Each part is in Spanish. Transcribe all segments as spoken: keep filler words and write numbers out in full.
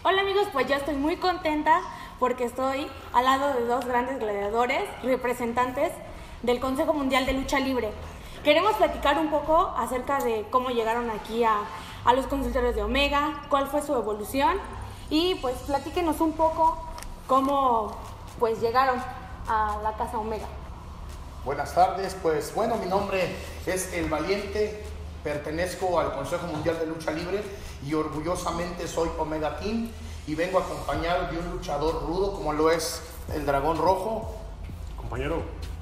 Hola amigos, pues yo estoy muy contenta porque estoy al lado de dos grandes gladiadores, representantes del Consejo Mundial de Lucha Libre. Queremos platicar un poco acerca de cómo llegaron aquí a, a los consultorios de Omega, cuál fue su evolución y pues platíquenos un poco cómo pues llegaron a la Casa Omega. Buenas tardes, pues bueno, mi nombre es El Valiente, pertenezco al Consejo Mundial de Lucha Libre y orgullosamente soy Omega King y vengo acompañado de un luchador rudo como lo es el Dragón Rojo. Compañero,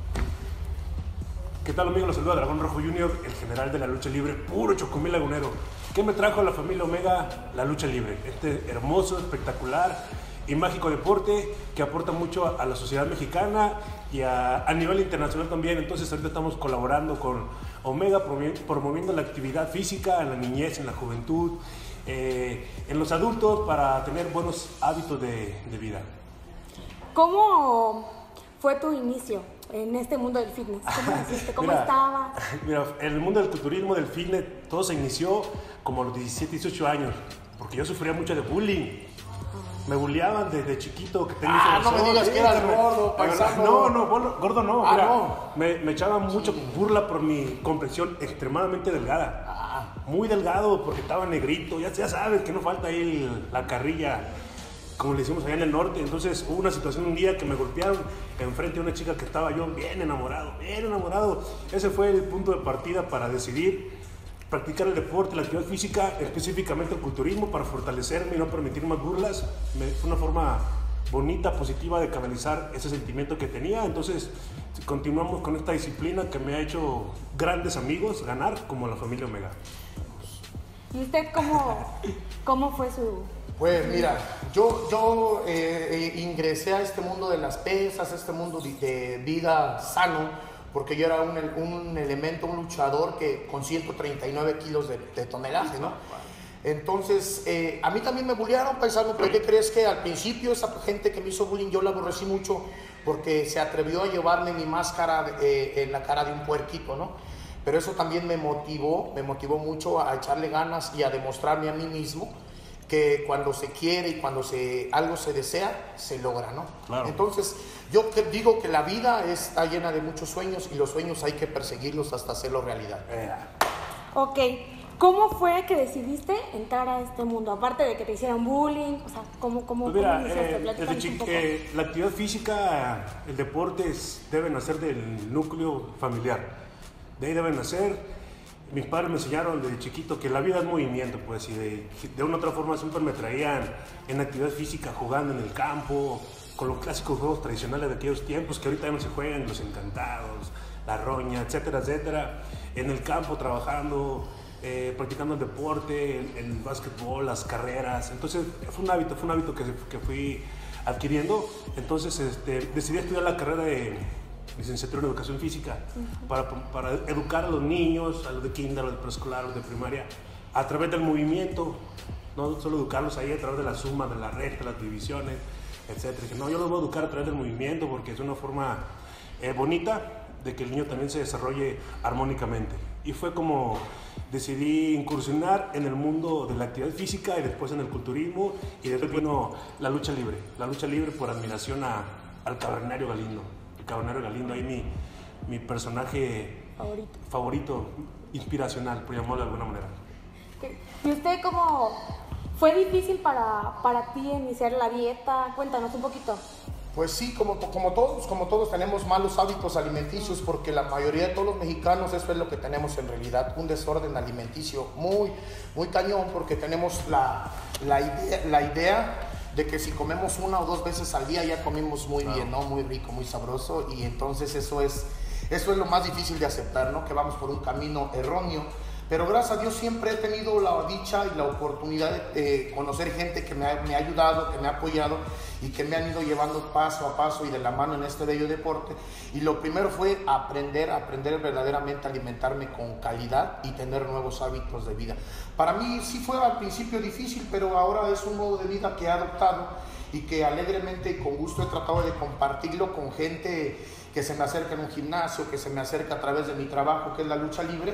¿qué tal amigo? Los saluda Dragón Rojo junior, el general de la lucha libre, puro chocomil lagunero. ¿Qué me trajo a la familia Omega? La lucha libre, este hermoso, espectacular y mágico deporte que aporta mucho a la sociedad mexicana y a, a nivel internacional también. Entonces ahorita estamos colaborando con Omega, promoviendo la actividad física en la niñez, en la juventud, eh, en los adultos para tener buenos hábitos de, de vida. ¿Cómo fue tu inicio en este mundo del fitness? ¿Cómo naciste? ¿Cómo mira, estaba? Mira, en el mundo del culturismo, del fitness, todo se inició como a los diecisiete, dieciocho años, porque yo sufría mucho de bullying. Me bulleaban desde chiquito que tenía Ah, no me digas que eras gordo, paisano. No, no, gordo, gordo no. Ah, mira, no. Me, me echaban mucho burla por mi complexión extremadamente delgada. Ah. Muy delgado porque estaba negrito. Ya, ya sabes que no falta ahí el- la carrilla, como le decimos allá en el norte. Entonces hubo una situación un día que me golpearon enfrente de una chica que estaba yo bien enamorado, bien enamorado. Ese fue el punto de partida para decidir practicar el deporte, la actividad física, específicamente el culturismo, para fortalecerme y no permitir más burlas. Me, fue una forma bonita, positiva de canalizar ese sentimiento que tenía. Entonces continuamos con esta disciplina que me ha hecho grandes amigos, ganar como la familia Omega. ¿Y usted cómo, cómo fue su...? Pues mira, yo, yo eh, eh, ingresé a este mundo de las pesas, a este mundo de, de vida sano, porque yo era un, un elemento, un luchador que con ciento treinta y nueve kilos de, de tonelaje, ¿no? Entonces, eh, a mí también me bullearon, paisano, pero ¿qué crees? Que al principio esa gente que me hizo bullying yo la aborrecí mucho porque se atrevió a llevarme mi máscara eh, en la cara de un puerquito, ¿no? Pero eso también me motivó, me motivó mucho a echarle ganas y a demostrarme a mí mismo que cuando se quiere y cuando se, algo se desea, se logra, ¿no? Claro. Entonces, yo que digo que la vida está llena de muchos sueños y los sueños hay que perseguirlos hasta hacerlos realidad. Eh, Ok, ¿cómo fue que decidiste entrar a este mundo? Aparte de que te hicieran bullying, o sea, ¿cómo, cómo, Pues mira, cómo iniciaste? eh, Platícanos desde un chi- poco. eh, la actividad física, el deporte es- debe nacer del núcleo familiar. De ahí deben nacer. Mis padres me enseñaron desde chiquito que la vida es movimiento, pues, y de, de una u otra forma siempre me traían en actividad física, jugando en el campo, con los clásicos juegos tradicionales de aquellos tiempos que ahorita ya no se juegan, los encantados, la roña, etcétera, etcétera. En el campo trabajando, eh, practicando el deporte, el, el básquetbol, las carreras. Entonces fue un hábito, fue un hábito que, que fui adquiriendo. Entonces este, decidí estudiar la carrera de licenciatura en educación física, uh-huh, para, para educar a los niños, a los de kinder, a los de preescolar, a los de primaria, a través del movimiento, no solo educarlos ahí a través de la suma, de la recta, las divisiones, etcétera. Que no, yo los voy a educar a través del movimiento porque es una forma eh, bonita de que el niño también se desarrolle armónicamente. Y fue como decidí incursionar en el mundo de la actividad física y después en el culturismo y después vino la lucha libre, la lucha libre por admiración a, al Cavernario Galindo. Cavernario Galindo, ahí mi, mi personaje Favorito. favorito, inspiracional, por llamarlo de alguna manera. ¿Y usted cómo fue difícil para, para ti iniciar la dieta? Cuéntanos un poquito. Pues sí, como, como, todos, como todos tenemos malos hábitos alimenticios, porque la mayoría de todos los mexicanos eso es lo que tenemos en realidad, un desorden alimenticio muy, muy cañón, porque tenemos la, la, idea, la idea de que si comemos una o dos veces al día ya comimos muy bien, ¿no? Muy rico, muy sabroso, y entonces eso es, eso es lo más difícil de aceptar, ¿no? Que vamos por un camino erróneo. Pero gracias a Dios siempre he tenido la dicha y la oportunidad de eh, conocer gente que me ha, me ha ayudado, que me ha apoyado y que me han ido llevando paso a paso y de la mano en este bello deporte. Y lo primero fue aprender, aprender verdaderamente a alimentarme con calidad y tener nuevos hábitos de vida. Para mí sí fue al principio difícil, pero ahora es un modo de vida que he adoptado y que alegremente y con gusto he tratado de compartirlo con gente que se me acerca en un gimnasio, que se me acerca a través de mi trabajo, que es la lucha libre.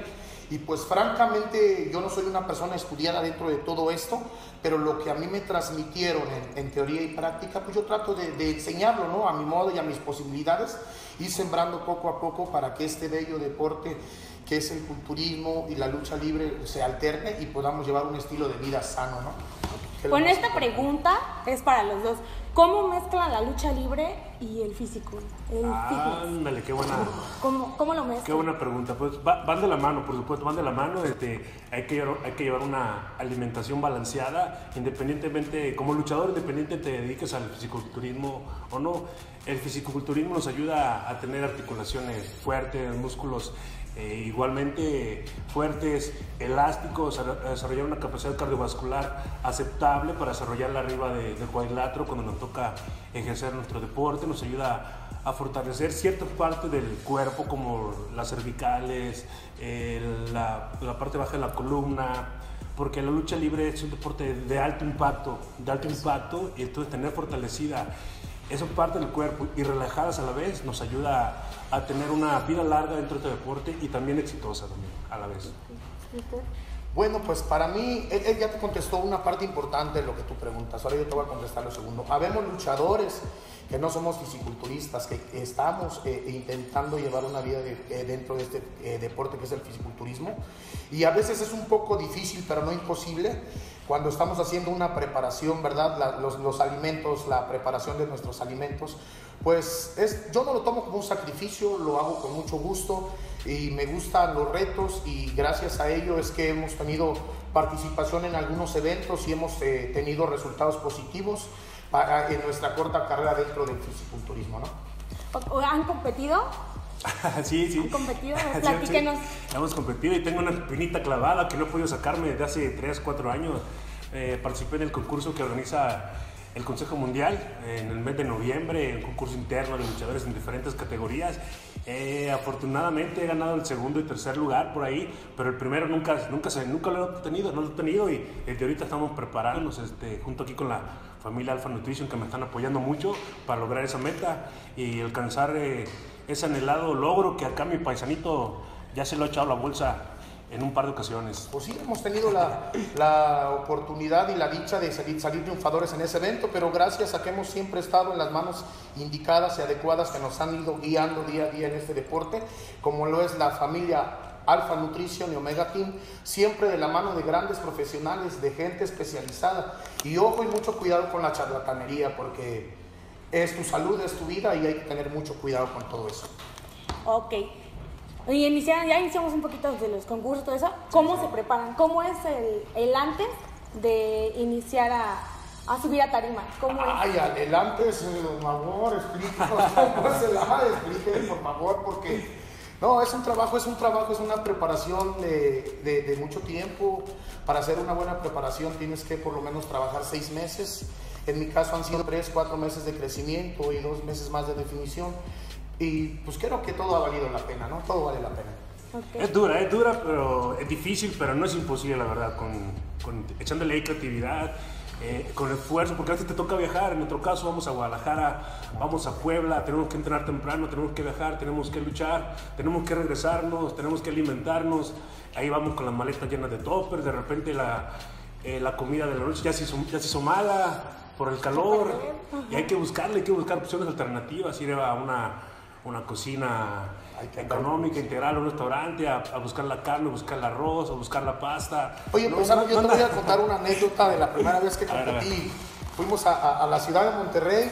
Y pues francamente yo no soy una persona estudiada dentro de todo esto, pero lo que a mí me transmitieron en, en teoría y práctica, pues yo trato de, de enseñarlo, ¿no? A mi modo y a mis posibilidades, ir sembrando poco a poco para que este bello deporte que es el culturismo y la lucha libre se alterne y podamos llevar un estilo de vida sano, ¿no? Con esta pregunta es para los dos. ¿Cómo mezclan la lucha libre y el físico? El Ándale, qué buena. ¿Cómo, ¿Cómo lo mezclan? Qué buena pregunta. Pues va, van de la mano, por supuesto, van de la mano. Este, hay, que llevar, hay que llevar una alimentación balanceada, independientemente, como luchador independiente te dediques al fisiculturismo o no. El fisiculturismo nos ayuda a tener articulaciones fuertes, músculos Eh, igualmente fuertes, elásticos, a desarrollar una capacidad cardiovascular aceptable para desarrollarla arriba de, del cuadrilátero cuando nos toca ejercer nuestro deporte. Nos ayuda a fortalecer ciertas partes del cuerpo como las cervicales, el, la, la parte baja de la columna, porque la lucha libre es un deporte de alto impacto, de alto impacto, y entonces tener fortalecida esa parte del cuerpo y relajadas a la vez nos ayuda a tener una vida larga dentro de este deporte y también exitosa también a la vez. Bueno, pues para mí, él, él ya te contestó una parte importante de lo que tú preguntas, ahora yo te voy a contestar lo segundo. Habemos luchadores que no somos fisiculturistas, que estamos eh, intentando llevar una vida de, eh, dentro de este eh, deporte que es el fisiculturismo, y a veces es un poco difícil, pero no imposible, cuando estamos haciendo una preparación, ¿verdad? La, los, los alimentos, la preparación de nuestros alimentos, pues es, yo no lo tomo como un sacrificio, lo hago con mucho gusto y me gustan los retos, y gracias a ello es que hemos tenido participación en algunos eventos y hemos eh, tenido resultados positivos para, en nuestra corta carrera dentro del fisiculturismo, ¿no? ¿Han competido? Sí, sí. ¿Han competido? Sí, Platíquenos. sí. Hemos competido y tengo una espinita clavada que no he podido sacarme desde hace tres, cuatro años. Eh, participé en el concurso que organiza el Consejo Mundial en el mes de noviembre, un concurso interno de luchadores en diferentes categorías. Eh, afortunadamente he ganado el segundo y tercer lugar por ahí, pero el primero nunca, nunca, se, nunca lo he tenido, no lo he tenido, y desde ahorita estamos preparándonos este, junto aquí con la familia Alpha Nutrition, que me están apoyando mucho para lograr esa meta y alcanzar eh, ese anhelado logro que acá mi paisanito ya se lo ha echado a la bolsa en un par de ocasiones. Pues sí, hemos tenido la, la oportunidad y la dicha de salir, salir triunfadores en ese evento, pero gracias a que hemos siempre estado en las manos indicadas y adecuadas que nos han ido guiando día a día en este deporte, como lo es la familia Alpha Nutrition y Omega Team, siempre de la mano de grandes profesionales, de gente especializada. Y ojo y mucho cuidado con la charlatanería, porque es tu salud, es tu vida, y hay que tener mucho cuidado con todo eso. Ok. Y inician, ya iniciamos un poquito de los concursos, todo eso. ¿Cómo sí, se preparan? ¿Cómo es el, el antes de iniciar a, a subir a tarima? ¿Cómo Ay, es? el antes, por favor, explíquenos cómo es el antes, explíquenos, por favor, porque no, es un trabajo, es un trabajo, es una preparación de, de, de mucho tiempo. Para hacer una buena preparación tienes que por lo menos trabajar seis meses. En mi caso han sido tres, cuatro meses de crecimiento y dos meses más de definición. Y pues creo que todo ha valido la pena, ¿no? Todo vale la pena. Okay. Es dura, es dura, pero es difícil, pero no es imposible, la verdad, con, con echándole ahí creatividad, eh, con esfuerzo, porque a veces te toca viajar. En nuestro caso vamos a Guadalajara, vamos a Puebla, tenemos que entrenar temprano, tenemos que viajar, tenemos que luchar, tenemos que regresarnos, tenemos que alimentarnos. Ahí vamos con las maletas llenas de toppers, de repente la, eh, la comida de la noche ya se hizo, ya se hizo mala por el calor, y hay que buscarle, hay que buscar opciones alternativas, ir a una... una cocina económica, integral, un restaurante, a, a buscar la carne, a buscar el arroz, a buscar la pasta. Oye, pues no, yo no, te voy a contar una anécdota de la primera vez que competí. Fuimos a, a, a la ciudad de Monterrey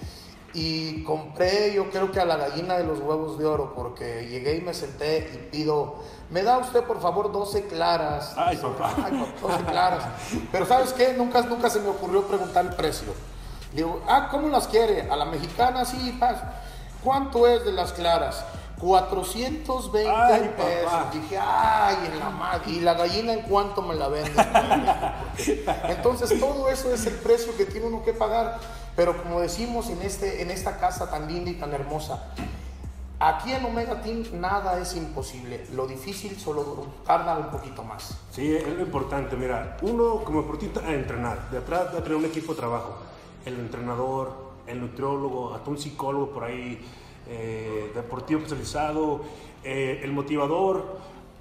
y compré, yo creo que a la gallina de los huevos de oro, porque llegué y me senté y pido, ¿me da usted por favor doce claras? Ay, papá. Ay, doce claras. Pero ¿sabes qué? Nunca, nunca se me ocurrió preguntar el precio. Digo, ah, ¿cómo las quiere? ¿A la mexicana? Sí, paz. ¿Cuánto es de las claras? cuatrocientos veinte ay, pesos. Papá. Dije, ay, en la madre. ¿Y la gallina en cuánto me la venden? Entonces, todo eso es el precio que tiene uno que pagar. Pero como decimos en, este, en esta casa tan linda y tan hermosa, aquí en Omega Team nada es imposible. Lo difícil solo tarda un poquito más. Sí, es lo importante. Mira, uno como deportista a entrenar. De atrás va a tener un equipo de trabajo. El entrenador, el nutriólogo, hasta un psicólogo por ahí, eh, deportivo especializado, eh, el motivador,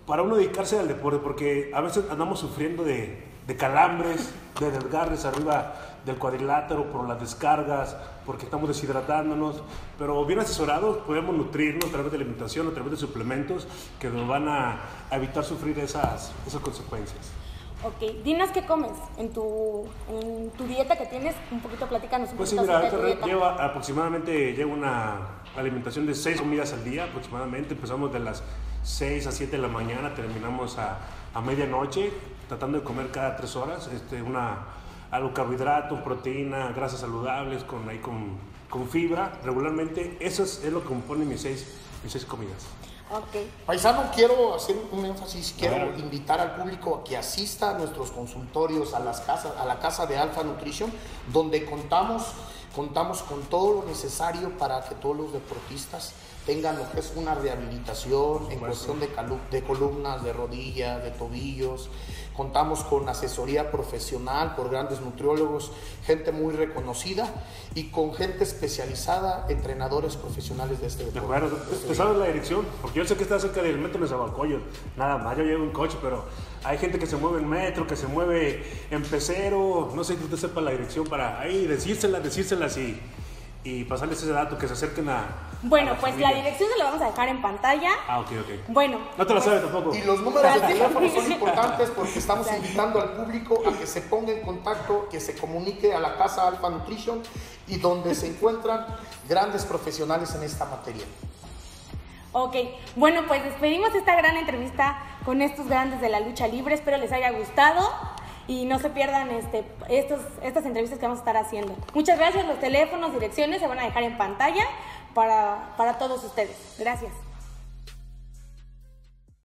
para uno dedicarse al deporte, porque a veces andamos sufriendo de, de calambres, de desgarres arriba del cuadrilátero por las descargas, porque estamos deshidratándonos, pero bien asesorados podemos nutrirnos a través de la alimentación, a través de suplementos que nos van a, a evitar sufrir esas, esas consecuencias. Ok, dinos qué comes en tu, en tu dieta que tienes, un poquito platícanos un pues sí, poquito mira, sobre tu dieta. lleva aproximadamente, lleva una alimentación de seis comidas al día aproximadamente, empezamos de las seis a siete de la mañana, terminamos a, a medianoche, tratando de comer cada tres horas, este, una, algo carbohidrato, proteína, grasas saludables, con, ahí con, con fibra, regularmente, eso es, es lo que compone mis seis, mis seis comidas. Okay. Paisano, quiero hacer un énfasis, quiero invitar al público a que asista a nuestros consultorios, a, las casas, a la casa de Alpha Nutrition, donde contamos, contamos con todo lo necesario para que todos los deportistas tengan lo que es una rehabilitación en cuestión de, de columnas, de rodillas, de tobillos. Contamos con asesoría profesional por grandes nutriólogos, gente muy reconocida y con gente especializada, entrenadores profesionales de este deporte. De acuerdo, ¿te sabes la dirección? Porque yo sé que está cerca del metro de Zabalcoyo, nada más, yo llevo en coche, pero hay gente que se mueve en metro, que se mueve en pecero, no sé si usted sepa la dirección para ahí decírselas, decírselas y, y pasarles ese dato, que se acerquen a... Bueno, a la pues familia. la dirección se la vamos a dejar en pantalla. Ah, ok, ok. Bueno. No te la sabes tampoco. Y los números de teléfono son importantes porque estamos invitando al público a que se ponga en contacto, que se comunique a la casa Alpha Nutrition y donde se encuentran grandes profesionales en esta materia. Ok, bueno, pues despedimos esta gran entrevista con estos grandes de la lucha libre. Espero les haya gustado y no se pierdan este, estos, estas entrevistas que vamos a estar haciendo. Muchas gracias. Los teléfonos, direcciones se van a dejar en pantalla para, para todos ustedes. Gracias.